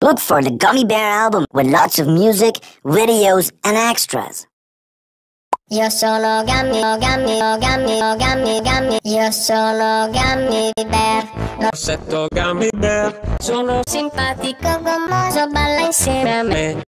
Look for the Gummy Bear album with lots of music, videos, and extras. Io sono Gummy, Gummy, Gummy, Gummy, Gummy. Io sono Gummy Bear. Rossetto Gummy Bear. Sono simpatico, gommoso, balla insieme a me.